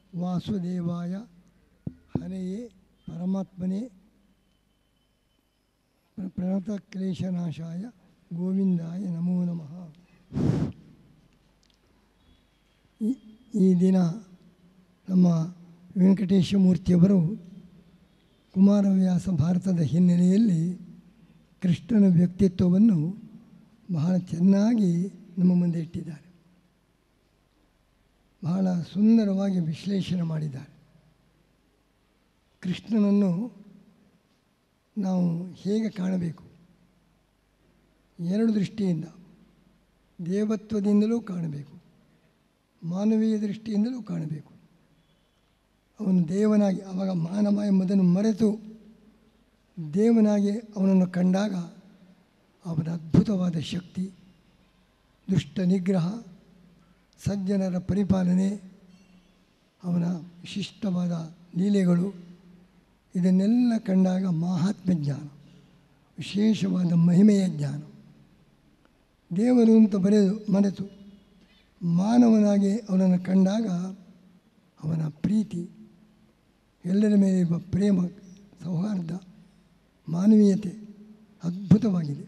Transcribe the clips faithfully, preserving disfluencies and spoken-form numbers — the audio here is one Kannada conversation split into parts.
ವಾಸುದೇವಾಯ ಹರೆಯೇ ಪರಮಾತ್ಮನೇ ಪ್ರಣತ ಕ್ಲೇಶನಾಶಾಯ ಗೋವಿಂದಾಯ ನಮೋ ನಮಃ. ಈ ದಿನ ನಮ್ಮ ವೆಂಕಟೇಶ ಮೂರ್ತಿಯವರು ಕುಮಾರವ್ಯಾಸ ಭಾರತದ ಹಿನ್ನೆಲೆಯಲ್ಲಿ ಕೃಷ್ಣನ ವ್ಯಕ್ತಿತ್ವವನ್ನು ಬಹಳ ಚೆನ್ನಾಗಿ ನಮ್ಮ ಮುಂದೆ ಇಟ್ಟಿದ್ದಾರೆ. ಬಹಳ ಸುಂದರವಾಗಿ ವಿಶ್ಲೇಷಣೆ ಮಾಡಿದ್ದಾರೆ. ಕೃಷ್ಣನನ್ನು ನಾವು ಹೇಗೆ ಕಾಣಬೇಕು? ಎರಡು ದೃಷ್ಟಿಯಿಂದ, ದೇವತ್ವದಿಂದಲೂ ಕಾಣಬೇಕು, ಮಾನವೀಯ ದೃಷ್ಟಿಯಿಂದಲೂ ಕಾಣಬೇಕು. ಅವನು ದೇವನಾಗಿ, ಆವಾಗ ಮಾನವ ಎಂಬುದನ್ನು ಮರೆತು ದೇವನಾಗಿ ಅವನನ್ನು ಕಂಡಾಗ ಅವನ ಅದ್ಭುತವಾದ ಶಕ್ತಿ, ದುಷ್ಟ ನಿಗ್ರಹ, ಸಜ್ಜನರ ಪರಿಪಾಲನೆ, ಅವನ ವಿಶಿಷ್ಟವಾದ ಲೀಲೆಗಳು, ಇದನ್ನೆಲ್ಲ ಕಂಡಾಗ ಮಹಾತ್ಮ ಜ್ಞಾನ, ವಿಶೇಷವಾದ ಮಹಿಮೆಯ ಜ್ಞಾನ. ದೇವರು ಅಂತ ಬರೆದು ಮರೆತು ಮಾನವನಾಗಿ ಅವನನ್ನು ಕಂಡಾಗ ಅವನ ಪ್ರೀತಿ, ಎಲ್ಲರ ಮೇಲೆ ಇರುವ ಪ್ರೇಮ, ಸೌಹಾರ್ದ, ಮಾನವೀಯತೆ ಅದ್ಭುತವಾಗಿದೆ.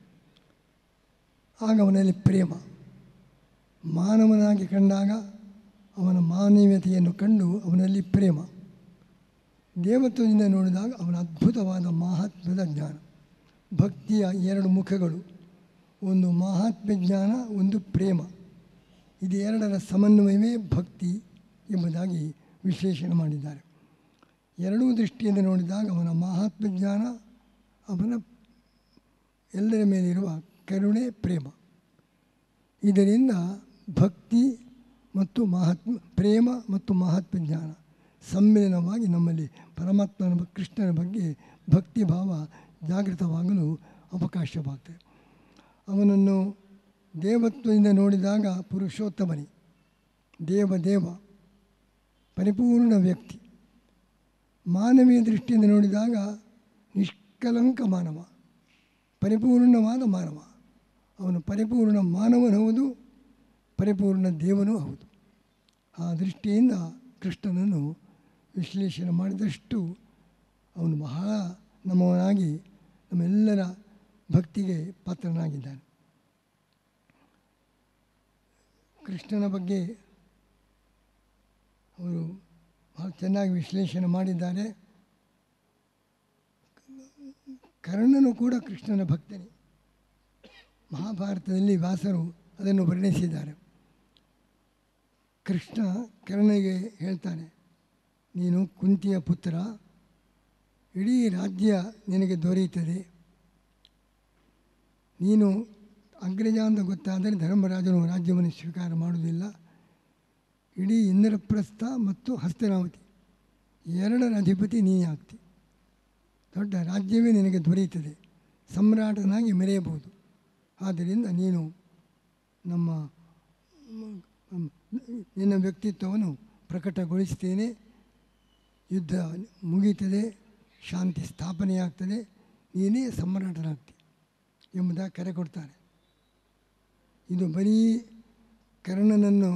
ಆಗ ಅವನಲ್ಲಿ ಪ್ರೇಮ. ಮಾನವನಾಗಿ ಕಂಡಾಗ ಅವನ ಮಾನವೀಯತೆಯನ್ನು ಕಂಡು ಅವನಲ್ಲಿ ಪ್ರೇಮ. ದೇವತ್ವದಿಂದ ನೋಡಿದಾಗ ಅವನ ಅದ್ಭುತವಾದ ಮಹಾತ್ಮ್ಯದ ಜ್ಞಾನ. ಭಕ್ತಿಯ ಎರಡು ಮುಖಗಳು, ಒಂದು ಮಹಾತ್ಮ್ಯ ಜ್ಞಾನ, ಒಂದು ಪ್ರೇಮ. ಇದು ಎರಡರ ಸಮನ್ವಯವೇ ಭಕ್ತಿ ಎಂಬುದಾಗಿ ವಿಶ್ಲೇಷಣೆ ಮಾಡಿದ್ದಾರೆ. ಎರಡೂ ದೃಷ್ಟಿಯಿಂದ ನೋಡಿದಾಗ ಅವನ ಮಹಾತ್ಮ ಜ್ಞಾನ, ಅವನ ಎಲ್ಲರ ಮೇಲಿರುವ ಕರುಣೆ, ಪ್ರೇಮ. ಇದರಿಂದ ಭಕ್ತಿ ಮತ್ತು ಮಹಾತ್ಮ, ಪ್ರೇಮ ಮತ್ತು ಮಹಾತ್ಮ ಜ್ಞಾನ ಸಮ್ಮಿಲನವಾಗಿ ನಮ್ಮಲ್ಲಿ ಪರಮಾತ್ಮನ ಕೃಷ್ಣನ ಬಗ್ಗೆ ಭಕ್ತಿ ಭಾವ ಜಾಗೃತವಾಗಲು ಅವಕಾಶವಾಗ್ತದೆ. ಅವನನ್ನು ದೇವತ್ವದಿಂದ ನೋಡಿದಾಗ ಪುರುಷೋತ್ತಮನೇ, ದೇವದೇವ, ಪರಿಪೂರ್ಣ ವ್ಯಕ್ತಿ. ಮಾನವೀಯ ದೃಷ್ಟಿಯಿಂದ ನೋಡಿದಾಗ ನಿಷ್ಕಲಂಕ ಮಾನವ, ಪರಿಪೂರ್ಣವಾದ ಮಾನವ. ಅವನು ಪರಿಪೂರ್ಣ ಮಾನವನು ಹೌದು, ಪರಿಪೂರ್ಣ ದೇವನೂ ಹೌದು. ಆ ದೃಷ್ಟಿಯಿಂದ ಕೃಷ್ಣನನ್ನು ವಿಶ್ಲೇಷಣೆ ಮಾಡಿದಷ್ಟು ಅವನು ಬಹಳ ನಮ್ಮವನಾಗಿ ನಮ್ಮೆಲ್ಲರ ಭಕ್ತಿಗೆ ಪಾತ್ರನಾಗಿದ್ದಾನೆ. ಕೃಷ್ಣನ ಬಗ್ಗೆ ಅವರು ಬಹಳ ಚೆನ್ನಾಗಿ ವಿಶ್ಲೇಷಣೆ ಮಾಡಿದ್ದಾರೆ. ಕರ್ಣನು ಕೂಡ ಕೃಷ್ಣನ ಭಕ್ತನೇ. ಮಹಾಭಾರತದಲ್ಲಿ ವ್ಯಾಸರು ಅದನ್ನು ವರ್ಣಿಸಿದ್ದಾರೆ. ಕೃಷ್ಣ ಕರ್ಣನಿಗೆ ಹೇಳ್ತಾನೆ, ನೀನು ಕುಂತಿಯ ಪುತ್ರ, ಇಡೀ ರಾಜ್ಯ ನಿನಗೆ ದೊರೆಯುತ್ತದೆ. ನೀನು ಅಗ್ರಜ ಅಂತ ಗೊತ್ತಾದರೆ ಧರ್ಮರಾಜನು ರಾಜ್ಯವನ್ನು ಸ್ವೀಕಾರ ಮಾಡುವುದಿಲ್ಲ. ಇಡೀ ಇಂದ್ರಪ್ರಸ್ಥ ಮತ್ತು ಹಸ್ತನಾವತಿ ಎರಡರ ಅಧಿಪತಿ ನೀನೇ ಆಗ್ತಿ. ದೊಡ್ಡ ರಾಜ್ಯವೇ ನಿನಗೆ ದೊರೆಯುತ್ತದೆ, ಸಮ್ರಾಟನಾಗಿ ಮೆರೆಯಬಹುದು. ಆದ್ದರಿಂದ ನೀನು ನಮ್ಮ ನಿನ್ನ ವ್ಯಕ್ತಿತ್ವವನ್ನು ಪ್ರಕಟಗೊಳಿಸ್ತೇನೆ. ಯುದ್ಧ ಮುಗೀತದೆ, ಶಾಂತಿ ಸ್ಥಾಪನೆಯಾಗ್ತದೆ, ನೀನೇ ಸಮ್ರಾಟನಾಗ್ತಿ ಎಂಬುದಾಗಿ ಕರೆ ಕೊಡ್ತಾರೆ. ಇದು ಬರೀ ಕರ್ಣನನ್ನು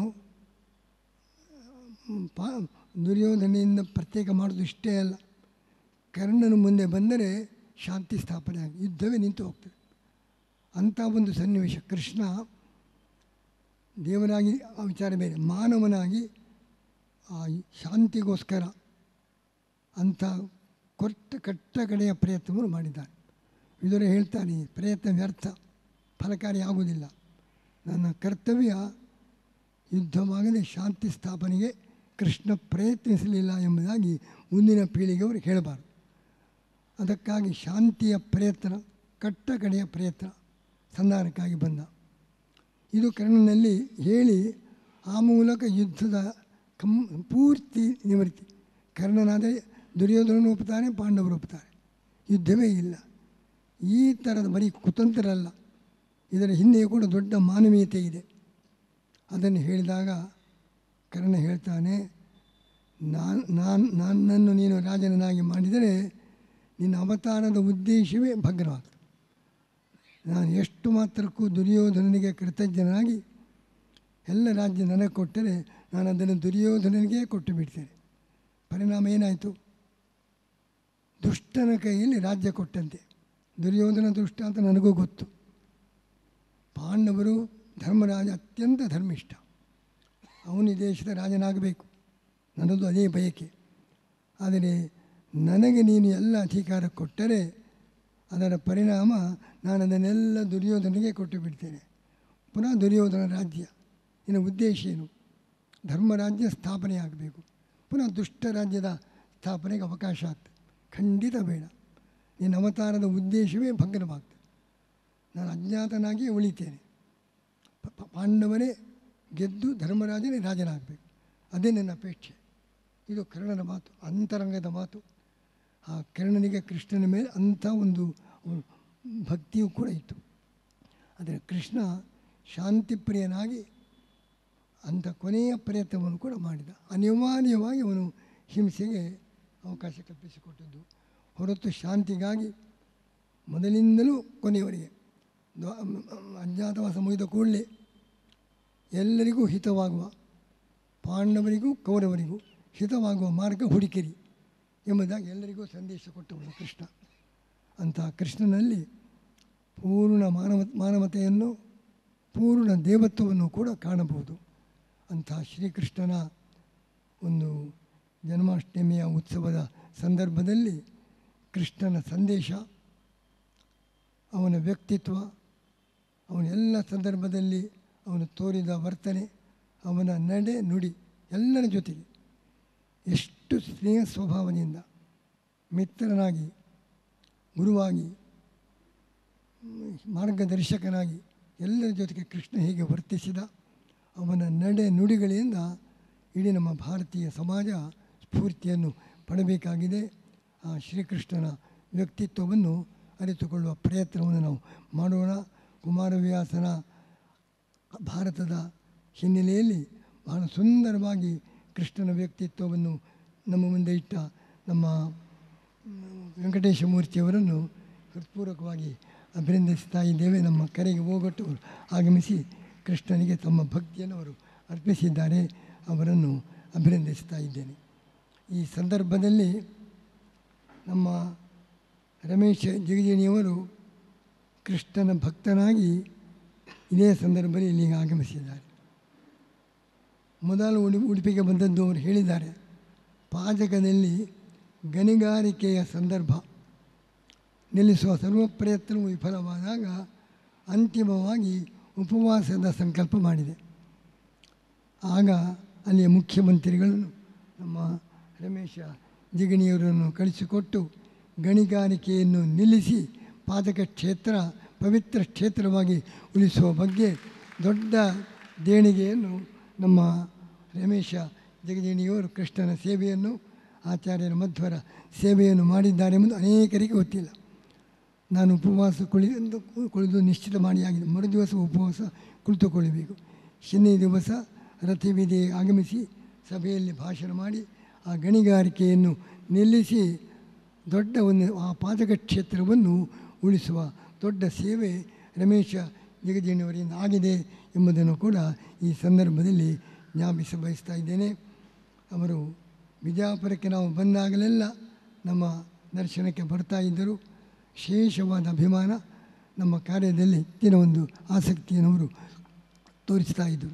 ಪಾ ದುರ್ಯೋಧನೆಯಿಂದ ಪ್ರತ್ಯೇಕ ಮಾಡೋದು ಇಷ್ಟೇ ಅಲ್ಲ. ಕರ್ಣನು ಮುಂದೆ ಬಂದರೆ ಶಾಂತಿ ಸ್ಥಾಪನೆ ಆಗಿ ಯುದ್ಧವೇ ನಿಂತು ಹೋಗ್ತದೆ. ಅಂಥ ಒಂದು ಸನ್ನಿವೇಶ. ಕೃಷ್ಣ ದೇವನಾಗಿ ಆ ವಿಚಾರ ಬೇರೆ, ಮಾನವನಾಗಿ ಆ ಶಾಂತಿಗೋಸ್ಕರ ಅಂಥ ಕೊಟ್ಟ ಕಟ್ಟ ಕಡೆಯ ಪ್ರಯತ್ನವನ್ನು ಮಾಡಿದ್ದಾನೆ. ಇದರ ಹೇಳ್ತಾನೆ, ಪ್ರಯತ್ನ ವ್ಯರ್ಥ, ಫಲಕಾರಿ ಆಗುವುದಿಲ್ಲ. ನನ್ನ ಕರ್ತವ್ಯ ಯುದ್ಧವಾಗದೆ ಶಾಂತಿ ಸ್ಥಾಪನೆಗೆ ಕೃಷ್ಣ ಪ್ರಯತ್ನಿಸಲಿಲ್ಲ ಎಂಬುದಾಗಿ ಮುಂದಿನ ಪೀಳಿಗೆಯವರು ಹೇಳಬಾರದು. ಅದಕ್ಕಾಗಿ ಶಾಂತಿಯ ಪ್ರಯತ್ನ, ಕಟ್ಟ ಕಡೆಯ ಪ್ರಯತ್ನ ಸಂಧಾನಕ್ಕಾಗಿ ಬಂದ. ಇದು ಕರ್ಣನಲ್ಲಿ ಹೇಳಿ ಆ ಮೂಲಕ ಯುದ್ಧದ ಕಂ ಪೂರ್ತಿ ನಿವೃತ್ತಿ. ಕರ್ಣನಾದರೆ ದುರ್ಯೋಧನನು ಒಪ್ಪುತ್ತಾನೆ, ಪಾಂಡವರು ಒಪ್ಪುತ್ತಾರೆ, ಯುದ್ಧವೇ ಇಲ್ಲ. ಈ ಥರದ ಬರೀ ಕುತಂತ್ರ ಅಲ್ಲ, ಇದರ ಹಿಂದೆಯೂ ಕೂಡ ದೊಡ್ಡ ಮಾನವೀಯತೆ ಇದೆ. ಅದನ್ನು ಹೇಳಿದಾಗ ಕರ್ಣ ಹೇಳ್ತಾನೆ, ನಾನು ನಾನು ನನ್ನನ್ನು ನೀನು ರಾಜನನ್ನಾಗಿ ಮಾಡಿದರೆ ನಿನ್ನ ಅವತಾರದ ಉದ್ದೇಶವೇ ಭಗ್ನವಾಗ್ತದೆ. ನಾನು ಎಷ್ಟು ಮಾತ್ರಕ್ಕೂ ದುರ್ಯೋಧನನಿಗೆ ಕೃತಜ್ಞನಾಗಿ ಎಲ್ಲ ರಾಜ್ಯ ನನಗೆ ಕೊಟ್ಟರೆ ನಾನು ಅದನ್ನು ದುರ್ಯೋಧನನಿಗೆ ಕೊಟ್ಟು ಬಿಡ್ತೇನೆ. ಪರಿಣಾಮ ಏನಾಯಿತು? ದುಷ್ಟನ ಕೈಯಲ್ಲಿ ರಾಜ್ಯ ಕೊಟ್ಟಂತೆ. ದುರ್ಯೋಧನ ದುಷ್ಟ ಅಂತ ನನಗೂ ಗೊತ್ತು. ಪಾಂಡವರು ಧರ್ಮರಾಜ ಅತ್ಯಂತ ಧರ್ಮಿಷ್ಠ, ಅವನು ಈ ದೇಶದ ರಾಜನಾಗಬೇಕು, ನನ್ನದು ಅದೇ ಬಯಕೆ. ಆದರೆ ನನಗೆ ನೀನು ಎಲ್ಲ ಅಧಿಕಾರ ಕೊಟ್ಟರೆ ಅದರ ಪರಿಣಾಮ ನಾನು ಅದನ್ನೆಲ್ಲ ದುರ್ಯೋಧನಿಗೆ ಕೊಟ್ಟು ಬಿಡ್ತೇನೆ. ಪುನಃ ದುರ್ಯೋಧನ ರಾಜ್ಯ. ನಿನ್ನ ಉದ್ದೇಶ ಏನು? ಧರ್ಮರಾಜ್ಯ ಸ್ಥಾಪನೆ ಆಗಬೇಕು, ಪುನಃ ದುಷ್ಟ ರಾಜ್ಯದ ಸ್ಥಾಪನೆಗೆ ಅವಕಾಶ ಆಗ್ತದೆ. ಖಂಡಿತ ಬೇಡ. ನಿನ್ನ ಅವತಾರದ ಉದ್ದೇಶವೇ ಭಗ್ನವಾಗ್ತದೆ. ನಾನು ಅಜ್ಞಾತನಾಗಿಯೇ ಉಳಿತೇನೆ. ಪಾಂಡವರೇ ಗೆದ್ದು ಧರ್ಮರಾಜನೇ ರಾಜನಾಗಬೇಕು, ಅದೇ ನನ್ನ ಅಪೇಕ್ಷೆ. ಇದು ಕರ್ಣನ ಮಾತು, ಅಂತರಂಗದ ಮಾತು. ಆ ಕರ್ಣನಿಗೆ ಕೃಷ್ಣನ ಮೇಲೆ ಅಂಥ ಒಂದು ಭಕ್ತಿಯೂ ಕೂಡ ಇತ್ತು. ಆದರೆ ಕೃಷ್ಣ ಶಾಂತಿಪ್ರಿಯನಾಗಿ ಅಂಥ ಕೊನೆಯ ಪ್ರಯತ್ನವನ್ನು ಕೂಡ ಮಾಡಿದ. ಅನಿವಾರ್ಯವಾಗಿ ಅವನು ಹಿಂಸೆಗೆ ಅವಕಾಶ ಕಲ್ಪಿಸಿಕೊಟ್ಟದ್ದು ಹೊರತು ಶಾಂತಿಗಾಗಿ ಮೊದಲಿಂದಲೂ ಕೊನೆಯವರೆಗೆ ಅಜ್ಞಾತವಾಸ ಮುಗಿದ ಕೂಡಲೇ ಎಲ್ಲರಿಗೂ ಹಿತವಾಗುವ, ಪಾಂಡವರಿಗೂ ಕೌರವರಿಗೂ ಹಿತವಾಗುವ ಮಾರ್ಗ ಹುಡುಕಿರಿ ಎಂಬುದಾಗಿ ಎಲ್ಲರಿಗೂ ಸಂದೇಶ ಕೊಟ್ಟವನು ಕೃಷ್ಣ. ಅಂತಹ ಕೃಷ್ಣನಲ್ಲಿ ಪೂರ್ಣ ಮಾನವ ಮಾನವತೆಯನ್ನು ಪೂರ್ಣ ದೇವತ್ವವನ್ನು ಕೂಡ ಕಾಣಬಹುದು. ಅಂತಹ ಶ್ರೀಕೃಷ್ಣನ ಒಂದು ಜನ್ಮಾಷ್ಟಮಿಯ ಉತ್ಸವದ ಸಂದರ್ಭದಲ್ಲಿ ಕೃಷ್ಣನ ಸಂದೇಶ, ಅವನ ವ್ಯಕ್ತಿತ್ವ, ಅವನ ಎಲ್ಲ ಸಂದರ್ಭದಲ್ಲಿ ಅವನು ತೋರಿದ ವರ್ತನೆ, ಅವನ ನಡೆ ನುಡಿ ಎಲ್ಲರ ಜೊತೆಗೆ ಎಷ್ಟು ಸ್ನೇಹ ಸ್ವಭಾವದಿಂದ ಮಿತ್ರನಾಗಿ, ಗುರುವಾಗಿ, ಮಾರ್ಗದರ್ಶಕನಾಗಿ ಎಲ್ಲರ ಜೊತೆಗೆ ಕೃಷ್ಣ ಹೇಗೆ ವರ್ತಿಸಿದ, ಅವನ ನಡೆ ನುಡಿಗಳಿಂದ ಇಡೀ ನಮ್ಮ ಭಾರತೀಯ ಸಮಾಜ ಸ್ಫೂರ್ತಿಯನ್ನು ಪಡಬೇಕಾಗಿದೆ. ಆ ಶ್ರೀಕೃಷ್ಣನ ವ್ಯಕ್ತಿತ್ವವನ್ನು ಅರಿತುಕೊಳ್ಳುವ ಪ್ರಯತ್ನವನ್ನು ನಾವು ಮಾಡೋಣ. ಕುಮಾರವ್ಯಾಸನ ಭಾರತದ ಹಿನ್ನೆಲೆಯಲ್ಲಿ ಬಹಳ ಸುಂದರವಾಗಿ ಕೃಷ್ಣನ ವ್ಯಕ್ತಿತ್ವವನ್ನು ನಮ್ಮ ಮುಂದೆ ಇಟ್ಟ ನಮ್ಮ ವೆಂಕಟೇಶ ಮೂರ್ತಿಯವರನ್ನು ಹೃತ್ಪೂರ್ವಕವಾಗಿ ಅಭಿನಂದಿಸ್ತಾ ಇದ್ದೇವೆ. ನಮ್ಮ ಕರೆಗೆ ಹೋಗೊಟ್ಟು ಆಗಮಿಸಿ ಕೃಷ್ಣನಿಗೆ ತಮ್ಮ ಭಕ್ತಿಯನ್ನು ಅವರು ಅರ್ಪಿಸಿದ್ದಾರೆ. ಅವರನ್ನು ಅಭಿನಂದಿಸ್ತಾ ಇದ್ದೇನೆ. ಈ ಸಂದರ್ಭದಲ್ಲಿ ನಮ್ಮ ರಮೇಶ್ ಜಿಗಜಿಣಿಯವರು ಕೃಷ್ಣನ ಭಕ್ತನಾಗಿ ಇದೇ ಸಂದರ್ಭದಲ್ಲಿ ಇಲ್ಲಿಗೆ ಆಗಮಿಸಿದ್ದಾರೆ. ಮೊದಲು ಉಡು ಉಡುಪಿಗೆ ಬಂದದ್ದು ಅವರು ಹೇಳಿದ್ದಾರೆ, ಪಾಜಕದಲ್ಲಿ ಗಣಿಗಾರಿಕೆಯ ಸಂದರ್ಭ ನಿಲ್ಲಿಸುವ ಸರ್ವ ಪ್ರಯತ್ನವು ವಿಫಲವಾದಾಗ ಅಂತಿಮವಾಗಿ ಉಪವಾಸದ ಸಂಕಲ್ಪ ಮಾಡಿದೆ. ಆಗ ಅಲ್ಲಿಯ ಮುಖ್ಯಮಂತ್ರಿಗಳನ್ನು ನಮ್ಮ ರಮೇಶ ಜಿಗಣಿಯವರನ್ನು ಕಳಿಸಿಕೊಟ್ಟು ಗಣಿಗಾರಿಕೆಯನ್ನು ನಿಲ್ಲಿಸಿ ಪಾದಕ ಕ್ಷೇತ್ರ ಪವಿತ್ರ ಕ್ಷೇತ್ರವಾಗಿ ಉಳಿಸುವ ಬಗ್ಗೆ ದೊಡ್ಡ ದೇಣಿಗೆಯನ್ನು ನಮ್ಮ ರಮೇಶ ಜಗಜಿಣಿಯವರು ಕೃಷ್ಣನ ಸೇವೆಯನ್ನು, ಆಚಾರ್ಯರ ಮಧ್ವರ ಸೇವೆಯನ್ನು ಮಾಡಿದ್ದಾರೆ ಎಂಬುದು ಅನೇಕರಿಗೆ ಗೊತ್ತಿಲ್ಲ. ನಾನು ಉಪವಾಸ ಕುಳಿದು ಕುಳಿದು ನಿಶ್ಚಿತ ಮಾಡಿಯಾಗಿದೆ. ಮರು ದಿವಸ ಉಪವಾಸ ಕುಳಿತುಕೊಳ್ಳಬೇಕು. ಶನಿ ದಿವಸ ರಥವೀಧಿಗೆ ಆಗಮಿಸಿ ಸಭೆಯಲ್ಲಿ ಭಾಷಣ ಮಾಡಿ ಆ ಗಣಿಗಾರಿಕೆಯನ್ನು ನಿಲ್ಲಿಸಿ ದೊಡ್ಡ ಒಂದು ಆ ಪಾದಕ ಕ್ಷೇತ್ರವನ್ನು ಉಳಿಸುವ ದೊಡ್ಡ ಸೇವೆ ರಮೇಶ ಜಿಗಜಿಣಿಯವರಿಂದ ಆಗಿದೆ ಎಂಬುದನ್ನು ಕೂಡ ಈ ಸಂದರ್ಭದಲ್ಲಿ ಜ್ಞಾಪಿಸ ಬಯಸ್ತಾ ಇದ್ದೇನೆ. ಅವರು ಬಿಜಾಪುರಕ್ಕೆ ನಾವು ಬಂದಾಗಲೆಲ್ಲ ನಮ್ಮ ದರ್ಶನಕ್ಕೆ ಬರ್ತಾ ಇದ್ದರು. ವಿಶೇಷವಾದ ಅಭಿಮಾನ, ನಮ್ಮ ಕಾರ್ಯದಲ್ಲಿ ಹೆಚ್ಚಿನ ಒಂದು ಆಸಕ್ತಿಯನ್ನು ಅವರು ತೋರಿಸ್ತಾ ಇದ್ದರು.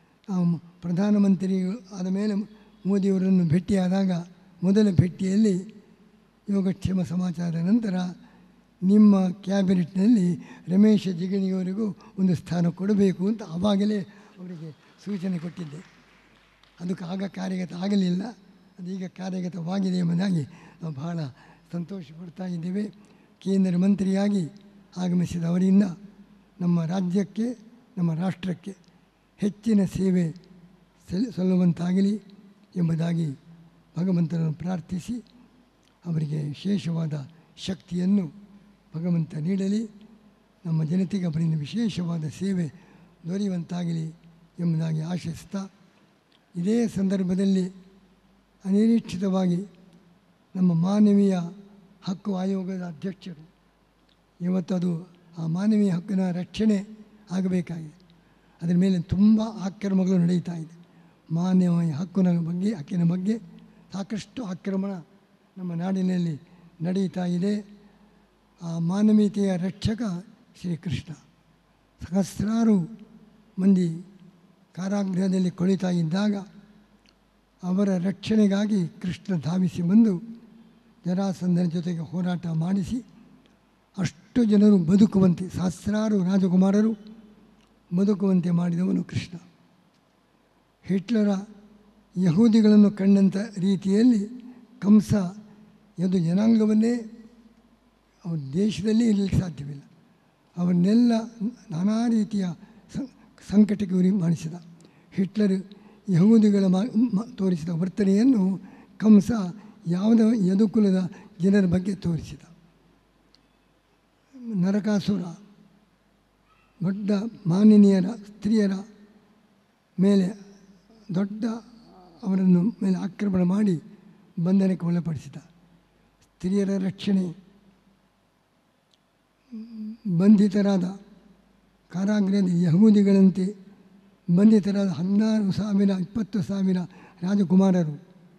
ಪ್ರಧಾನಮಂತ್ರಿ ಆದ ಮೇಲೆ ಮೋದಿಯವರನ್ನು ಭೇಟಿಯಾದಾಗ ಮೊದಲ ಭೇಟಿಯಲ್ಲಿ ಯೋಗಕ್ಷೇಮ ಸಮಾಚಾರ ನಂತರ ನಿಮ್ಮ ಕ್ಯಾಬಿನೆಟ್ನಲ್ಲಿ ರಮೇಶ ಜಿಗಣಿಯವರಿಗೂ ಒಂದು ಸ್ಥಾನ ಕೊಡಬೇಕು ಅಂತ ಆವಾಗಲೇ ಅವರಿಗೆ ಸೂಚನೆ ಕೊಟ್ಟಿದ್ದೆ. ಅದಕ್ಕೆ ಆಗ ಕಾರ್ಯಗತ ಆಗಲಿಲ್ಲ, ಅದೀಗ ಕಾರ್ಯಗತವಾಗಿದೆ ಎಂಬುದಾಗಿ ನಾವು ಬಹಳ ಸಂತೋಷ ಪಡ್ತಾ ಇದ್ದೇವೆ. ಕೇಂದ್ರ ಮಂತ್ರಿಯಾಗಿ ಆಗಮಿಸಿದ ಅವರಿಂದ ನಮ್ಮ ರಾಜ್ಯಕ್ಕೆ, ನಮ್ಮ ರಾಷ್ಟ್ರಕ್ಕೆ ಹೆಚ್ಚಿನ ಸೇವೆ ಸಲ್ ಸಲ್ಲುವಂತಾಗಲಿ ಎಂಬುದಾಗಿ ಭಗವಂತನನ್ನು ಪ್ರಾರ್ಥಿಸಿ ಅವರಿಗೆ ವಿಶೇಷವಾದ ಶಕ್ತಿಯನ್ನು ಭಗವಂತ ನೀಡಲಿ. ನಮ್ಮ ಜನತೆಗೆ ಅವರಿಂದ ವಿಶೇಷವಾದ ಸೇವೆ ದೊರೆಯುವಂತಾಗಲಿ ಎಂಬುದಾಗಿ ಆಶಿಸ್ತಾ, ಇದೇ ಸಂದರ್ಭದಲ್ಲಿ ಅನಿರೀಕ್ಷಿತವಾಗಿ ನಮ್ಮ ಮಾನವೀಯ ಹಕ್ಕು ಆಯೋಗದ ಅಧ್ಯಕ್ಷರು ಇವತ್ತದು ಆ ಮಾನವೀಯ ಹಕ್ಕಿನ ರಕ್ಷಣೆ ಆಗಬೇಕಾಗಿದೆ. ಅದರ ಮೇಲೆ ತುಂಬ ಆಕ್ರಮಗಳು ನಡೀತಾ ಇದೆ. ಮಾನವೀಯ ಹಕ್ಕಿನ ಬಗ್ಗೆ ಹಕ್ಕಿನ ಬಗ್ಗೆ ಸಾಕಷ್ಟು ಆಕ್ರಮಣ ನಮ್ಮ ನಾಡಿನಲ್ಲಿ ನಡೆಯುತ್ತಾ ಇದೆ. ಆ ಮಾನವೀಯತೆಯ ರಕ್ಷಕ ಶ್ರೀಕೃಷ್ಣ. ಸಹಸ್ರಾರು ಮಂದಿ ಕಾರಾಗೃಹದಲ್ಲಿ ಕೊಳಿತಾ ಇದ್ದಾಗ ಅವರ ರಕ್ಷಣೆಗಾಗಿ ಕೃಷ್ಣ ಧಾವಿಸಿ ಬಂದು ಜರಾಸಂಧನ ಜೊತೆಗೆ ಹೋರಾಟ ಮಾಡಿಸಿ ಅಷ್ಟು ಜನರು ಬದುಕುವಂತೆ, ಸಹಸ್ರಾರು ರಾಜಕುಮಾರರು ಬದುಕುವಂತೆ ಮಾಡಿದವನು ಕೃಷ್ಣ. ಹಿಟ್ಲರ ಯಹೂದಿಗಳನ್ನು ಕಂಡಂಥ ರೀತಿಯಲ್ಲಿ ಕಂಸ ಎಂದು ಜನಾಂಗವನ್ನೇ ಅವ್ರ ದೇಶದಲ್ಲಿ ಇರಲಿಕ್ಕೆ ಸಾಧ್ಯವಿಲ್ಲ. ಅವನ್ನೆಲ್ಲ ನಾನಾ ರೀತಿಯ ಸಂಕಟಕ್ಕೆ ಗುರಿ ಮಾಡಿಸಿದ. ಹಿಟ್ಲರ್ ಯಹೂದಿಗಳ ಮಾ ತೋರಿಸಿದ ವರ್ತನೆಯನ್ನು ಕಂಸ ಯಾವುದೇ ಯದುಕುಲದ ಜನರ ಬಗ್ಗೆ ತೋರಿಸಿದ. ನರಕಾಸುರ ದೊಡ್ಡ ಮಾನಿನಿಯರ ಸ್ತ್ರೀಯರ ಮೇಲೆ ದೊಡ್ಡ ಅವರನ್ನು ಮೇಲೆ ಆಕ್ರಮಣ ಮಾಡಿ ಬಂಧನಕ್ಕೆ ಒಳಪಡಿಸಿದ. ಸ್ತ್ರೀಯರ ರಕ್ಷಣೆ, ಬಂಧಿತರಾದ ಕಾರಾಗೃಹದ ಯಹೂದಿಗಳಂತೆ ಬಂಧಿತರಾದ ಹದಿನಾರು ಸಾವಿರ ಇಪ್ಪತ್ತು ಸಾವಿರ ರಾಜಕುಮಾರರು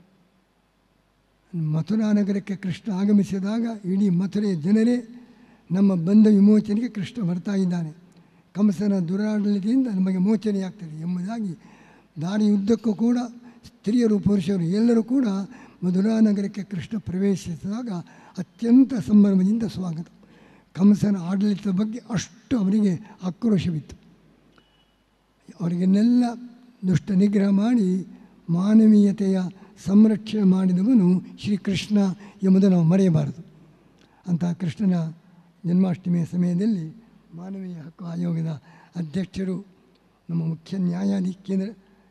ಮಥುರಾ ನಗರಕ್ಕೆ ಕೃಷ್ಣ ಆಗಮಿಸಿದಾಗ ಇಡೀ ಮಥುರೆಯ ಜನರೇ ನಮ್ಮ ಬಂಧ ವಿಮೋಚನೆಗೆ ಕೃಷ್ಣ ಬರ್ತಾ ಇದ್ದಾನೆ, ಕಂಸನ ದುರಾಡಳಿತದಿಂದ ನಮಗೆ ಮೋಚನೆಯಾಗ್ತದೆ ಎಂಬುದಾಗಿ ದಾರಿಯುದ್ದಕ್ಕೂ ಕೂಡ ಸ್ತ್ರೀಯರು ಪುರುಷರು ಎಲ್ಲರೂ ಕೂಡ ಮಥುರಾ ನಗರಕ್ಕೆ ಕೃಷ್ಣ ಪ್ರವೇಶಿಸಿದಾಗ ಅತ್ಯಂತ ಸಂಭ್ರಮದಿಂದ ಸ್ವಾಗತ. ಕಂಸನ ಆಡಳಿತದ ಬಗ್ಗೆ ಅಷ್ಟು ಅವರಿಗೆ ಆಕ್ರೋಶವಿತ್ತು. ಅವರಿಗೆನ್ನೆಲ್ಲ ದುಷ್ಟ ನಿಗ್ರಹ ಮಾಡಿ ಮಾನವೀಯತೆಯ ಸಂರಕ್ಷಣೆ ಮಾಡಿದವನು ಶ್ರೀಕೃಷ್ಣ ಎಂಬುದನ್ನು ನಾವು ಮರೆಯಬಾರದು. ಅಂತಹ ಕೃಷ್ಣನ ಜನ್ಮಾಷ್ಟಮಿಯ ಸಮಯದಲ್ಲಿ ಮಾನವೀಯ ಹಕ್ಕು ಆಯೋಗದ ಅಧ್ಯಕ್ಷರು ನಮ್ಮ ಮುಖ್ಯ ನ್ಯಾಯಾಧೀಶ ಕೇಂದ್ರ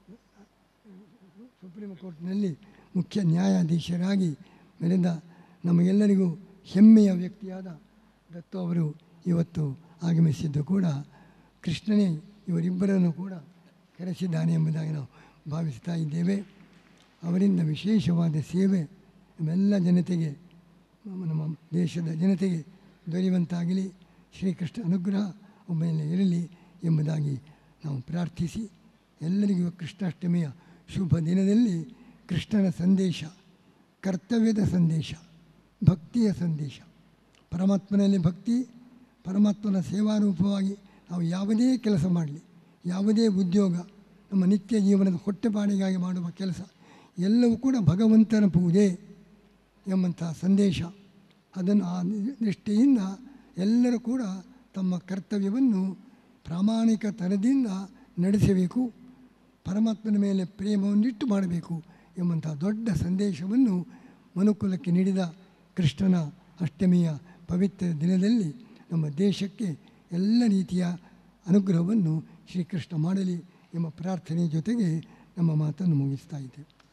ಸುಪ್ರೀಂ ಕೋರ್ಟ್ನಲ್ಲಿ ಮುಖ್ಯ ನ್ಯಾಯಾಧೀಶರಾಗಿ ಮೆರೆದ ನಮಗೆಲ್ಲರಿಗೂ ಹೆಮ್ಮೆಯ ವ್ಯಕ್ತಿಯಾದ ದತ್ತು ಅವರು ಇವತ್ತು ಆಗಮಿಸಿದ್ದು ಕೂಡ ಕೃಷ್ಣನೇ ಇವರಿಬ್ಬರನ್ನು ಕೂಡ ಕರೆಸಿದ್ದಾನೆ ಎಂಬುದಾಗಿ ನಾವು ಭಾವಿಸ್ತಾ ಇದ್ದೇವೆ. ಅವರಿಂದ ವಿಶೇಷವಾದ ಸೇವೆ ನಮ್ಮೆಲ್ಲ ಜನತೆಗೆ, ನಮ್ಮ ದೇಶದ ಜನತೆಗೆ ದೊರೆಯುವಂತಾಗಲಿ, ಶ್ರೀಕೃಷ್ಣ ಅನುಗ್ರಹ ಒಮ್ಮೆಲೆ ಇರಲಿ ಎಂಬುದಾಗಿ ನಾವು ಪ್ರಾರ್ಥಿಸಿ, ಎಲ್ಲರಿಗೂ ಕೃಷ್ಣಾಷ್ಟಮಿಯ ಶುಭ ದಿನದಲ್ಲಿ ಕೃಷ್ಣನ ಸಂದೇಶ, ಕರ್ತವ್ಯದ ಸಂದೇಶ, ಭಕ್ತಿಯ ಸಂದೇಶ, ಪರಮಾತ್ಮನಲ್ಲಿ ಭಕ್ತಿ, ಪರಮಾತ್ಮನ ಸೇವಾರೂಪವಾಗಿ ನಾವು ಯಾವುದೇ ಕೆಲಸ ಮಾಡಲಿ, ಯಾವುದೇ ಉದ್ಯೋಗ, ನಮ್ಮ ನಿತ್ಯ ಜೀವನದ ಹೊಟ್ಟೆಪಾಡಿಗಾಗಿ ಮಾಡುವ ಕೆಲಸ ಎಲ್ಲವೂ ಕೂಡ ಭಗವಂತನ ಪೂಜೆ ಎಂಬಂಥ ಸಂದೇಶ. ಅದನ್ನು ಆ ದೃಷ್ಟಿಯಿಂದ ಎಲ್ಲರೂ ಕೂಡ ತಮ್ಮ ಕರ್ತವ್ಯವನ್ನು ಪ್ರಾಮಾಣಿಕತನದಿಂದ ನಡೆಸಬೇಕು, ಪರಮಾತ್ಮನ ಮೇಲೆ ಪ್ರೇಮವನ್ನಿಟ್ಟು ಮಾಡಬೇಕು ಎಂಬಂಥ ದೊಡ್ಡ ಸಂದೇಶವನ್ನು ಮನುಕುಲಕ್ಕೆ ನೀಡಿದ ಕೃಷ್ಣನ ಅಷ್ಟಮಿಯ ಪವಿತ್ರ ದಿನದಲ್ಲಿ ನಮ್ಮ ದೇಶಕ್ಕೆ ಎಲ್ಲ ರೀತಿಯ ಅನುಗ್ರಹವನ್ನು ಶ್ರೀಕೃಷ್ಣ ಮಾಡಲಿ ಎಂಬ ಪ್ರಾರ್ಥನೆಯ ಜೊತೆಗೆ ನಮ್ಮ ಮಾತನ್ನು ಮುಗಿಸ್ತಾ ಇದ್ದೇವೆ.